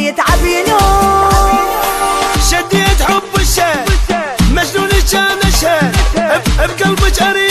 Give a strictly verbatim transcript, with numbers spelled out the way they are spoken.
يتعب ينوم. شديت حب الشيء مجنون كان اشهد بقلبك اريد